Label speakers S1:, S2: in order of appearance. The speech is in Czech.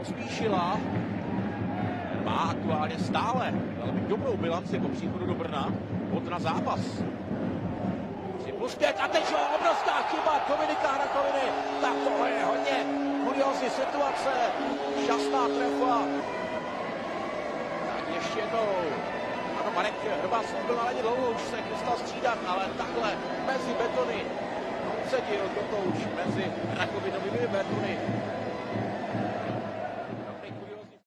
S1: Pospíšila. Má aktuálně stále velmi dobrou bilanci po příchodu do Brna. Bod na zápas. 3+5 a teď obrovská chyba Dominika Hrakoviny. Tak tohle je hodně kuriózní situace. Šťastná trefa. Tak ještě jednou. Ano, Marek Hrbas byl na ledě dlouho, už se chystal střídat, ale takhle mezi betony. Cedil Kotouč mezi Rakovinovými betony.